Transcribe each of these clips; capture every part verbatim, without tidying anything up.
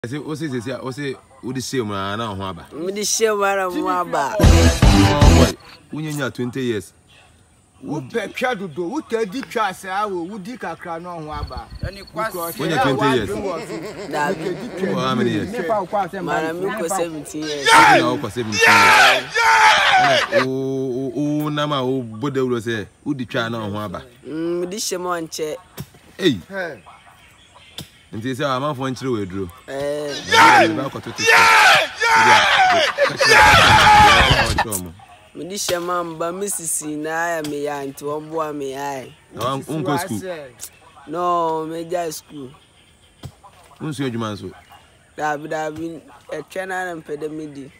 I say, what is it? I say, what is shame? I know Waba. With the shame, Waba. When you're twenty years. Who pay shadow do? Who tell the class? I will. Who dig a crown on Waba? When you're twenty years. How many years? Maramiko seventeen years. No, for seventeen years. Oh, oh, Nama, oh, but they will say, who did try on Waba? Hmm, this shame on check. Hey. And they say, I'm not going to withdraw. Eh. Yeah, yeah. Medisha mamba Missus na me ya nti oboa me ai. No, unko school. No, meja school. Unsu adwuma so. Dabi dabi e twena na mpede medi.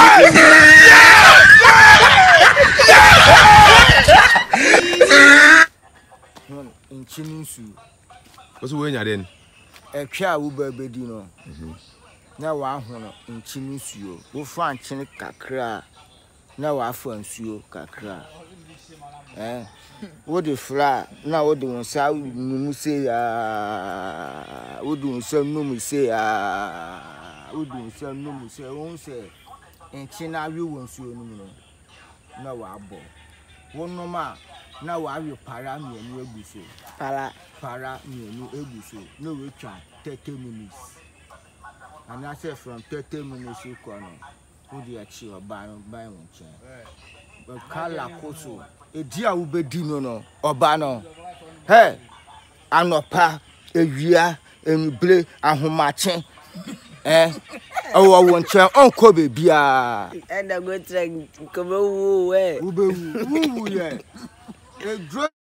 Nchininsu. What's we nya den? E twa wo babedi no. Mhm. Na wa hono nchininsu o. Wo fa nchini kakra. Na wa fa nsuo kakra. Eh. Wo de fra na wo de wonsa numu se ah. Wo de wonsa numu se ah. Wo de wonsa numu se won se nchina wi wonsuo numu no. Na wa abo. Wono ma na wa wi para mienu eguso. Para para mienu eguso. No we twa thirty minutes. And I say from thirty minutes you come. Who dey achi oba no buy won chen. But kala koso e dia wo bedi no no oba no. Hey, anopa ewia enible ahomache. Eh owo won chen onko be bia. And I go track come woo we. Wo be woo woo ye. E